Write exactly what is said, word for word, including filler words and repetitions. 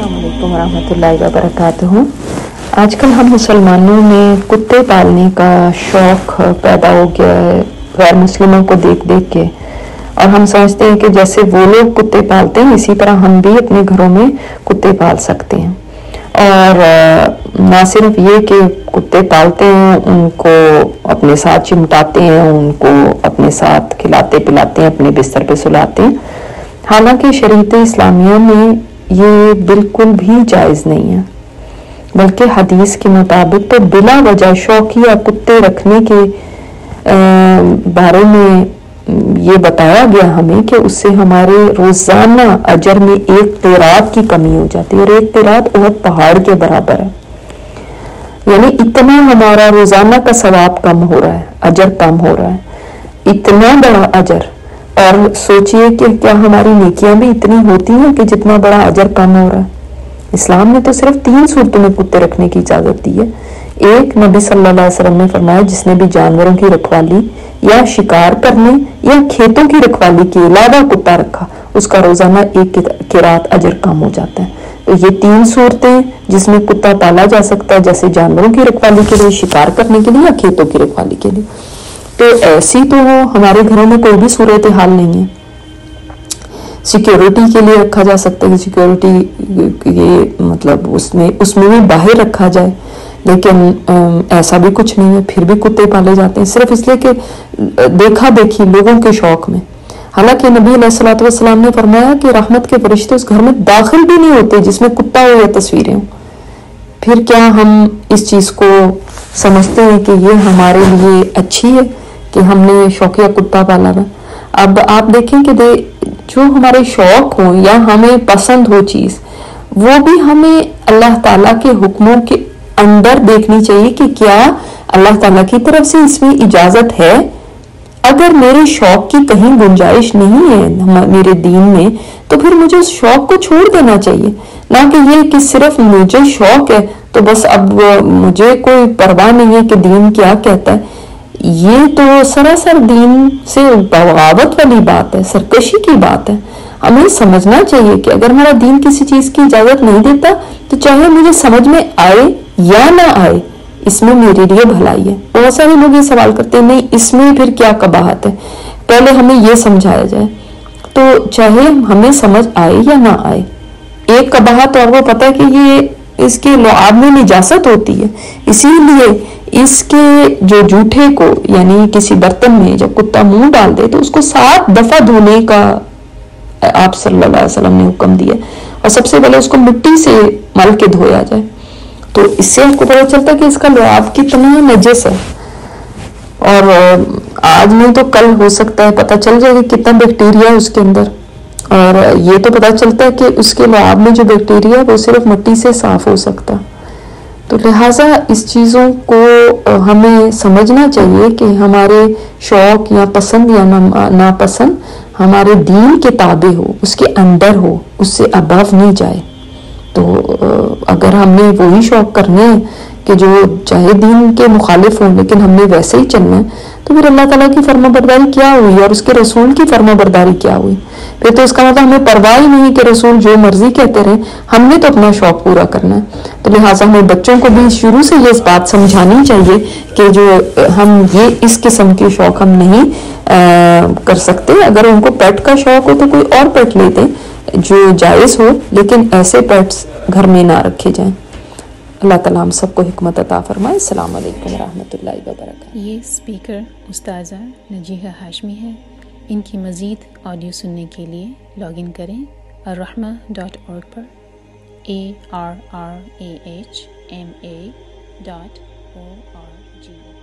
अस्सलाम वालेकुम रहमतुल्लाहि व बरकातुहू। आजकल हम मुसलमानों में कुत्ते पालने का शौक़ पैदा हो गया है गैर मुस्लिमों को देख देख के, और हम समझते हैं कि जैसे वो लोग कुत्ते पालते हैं इसी तरह हम भी अपने घरों में कुत्ते पाल सकते हैं। और ना सिर्फ ये कि कुत्ते पालते हैं, उनको अपने साथ चिमटाते हैं, उनको अपने साथ खिलाते पिलाते हैं, अपने बिस्तर पे सुलाते हैं। हालांकि शरीयत इस्लामिया में ये बिल्कुल भी जायज़ नहीं है, बल्कि हदीस के मुताबिक तो बिला वजह शौकिया कुत्ते रखने के बारे में ये बताया गया हमें कि उससे हमारे रोज़ाना अजर में एक क़िरात की कमी हो जाती है, और एक क़िरात और पहाड़ के बराबर है। यानी इतना हमारा रोज़ाना का सवाब कम हो रहा है, अजर कम हो रहा है, इतना बड़ा अजर। और सोचिए कि क्या हमारी नेकियां भी इतनी होती हैं कि जितना बड़ा अजर कम हो रहा है। इस्लाम ने तो सिर्फ तीन सूरतों में कुत्ते रखने की इजाज़त दी है। एक, नबी सल्लल्लाहु अलैहि वसल्लम ने फरमाया जिसने भी जानवरों की रखवाली या शिकार करने या खेतों की रखवाली के अलावा कुत्ता रखा, उसका रोजाना एक किरात अजर कम हो जाता है। तो ये तीन सूरतें जिसमें कुत्ता पाला जा सकता है, जैसे जानवरों की रखवाली के लिए, शिकार करने के लिए या खेतों की रखवाली के लिए। तो ऐसी तो हमारे घरों में कोई भी सूरत हाल नहीं है। सिक्योरिटी के लिए रखा जा सकता है, सिक्योरिटी ये मतलब उसमें उसमें भी बाहर रखा जाए, लेकिन ऐसा भी कुछ नहीं है, फिर भी कुत्ते पाले जाते हैं सिर्फ इसलिए कि देखा देखी लोगों के शौक में। हालांकि नबी अलैहिस्सलातु वस्सलाम ने फरमाया कि रहमत के फरिश्ते उस घर में दाखिल भी नहीं होते जिसमें कुत्ता हो या तस्वीरें हो। फिर क्या हम इस चीज़ को समझते हैं कि ये हमारे लिए अच्छी है कि हमने शौकिया कुत्ता पाला है। अब आप देखें कि दे जो हमारे शौक हो या हमें पसंद हो चीज़, वो भी हमें अल्लाह ताला के हुक्मों के अंदर देखनी चाहिए कि क्या अल्लाह ताला की तरफ से इसमें इजाज़त है। अगर मेरे शौक की कहीं गुंजाइश नहीं है मेरे दीन में, तो फिर मुझे उस शौक को छोड़ देना चाहिए। ना कि ये कि सिर्फ मुझे शौक है तो बस अब मुझे कोई परवाह नहीं है कि दीन क्या कहता है। ये तो सरासर दीन से बगावत वाली बात है, सरकशी की बात है। हमें समझना चाहिए कि अगर हमारा दीन किसी चीज़ की इजाज़त नहीं देता तो चाहे मुझे समझ में आए या ना आए, इसमें मेरे लिए भलाई है। बहुत सारे लोग ये सवाल करते हैं नहीं इसमें फिर क्या कबाहत है, पहले हमें ये समझाया जाए। तो चाहे हमें समझ आए या ना आए, एक कबाहत और वो पता है कि ये इसके लुआब में निजासत होती है, इसीलिए इसके जो जूठे को यानी किसी बर्तन में जब कुत्ता मुंह डाल दे तो उसको सात दफा धोने का आप सल्लल्लाहु अलैहि वसल्लम ने हुक्म दिया, और सबसे पहले उसको मिट्टी से मल के धोया जाए। तो इससे आपको पता चलता है कि इसका लुआब कितना नजस है, और आज नहीं तो कल हो सकता है पता चल जाएगा कितना बैक्टीरिया है उसके अंदर। और ये तो पता चलता है कि उसके लुआब में जो बैक्टीरिया है वो सिर्फ मिट्टी से साफ हो सकता है। तो लिहाजा इस चीज़ों को हमें समझना चाहिए कि हमारे शौक या पसंद या नापसंद हमारे दीन के ताबे हो, उसके अंदर हो, उससे अबव नहीं जाए। तो अगर हमने वही शौक करने हैं कि जो चाहे दीन के मुखालिफ हों लेकिन हमने वैसे ही चलना है, तो फिर अल्लाह ताला की फर्माबरदारी क्या हुई और उसके रसूल की फर्माबरदारी क्या हुई। फिर तो इसका मतलब हमें परवाह ही नहीं कि रसूल जो मर्जी कहते रहे, हमने तो अपना शौक पूरा करना है। तो लिहाजा हमें बच्चों को भी शुरू से ये इस बात समझानी चाहिए कि जो हम ये इस किस्म के शौक हम नहीं आ, कर सकते। अगर उनको पेट का शौक हो तो कोई और पेट ले दें जो जायज़ हो, लेकिन ऐसे पेट्स घर में ना रखे जाएं। अल्लाह ताला हम सबको हिकमत अता फरमाए। अस्सलाम वालेकुम रहमतुल्लाहि व बरकातुहू। ये स्पीकर उस्ताज़ा नजीहा हाशमी है। इनकी मज़ीद ऑडियो सुनने के लिए लॉगिन करें अर्रहमा डॉट ऑर्ग पर, A R R A H M A dot O R ji.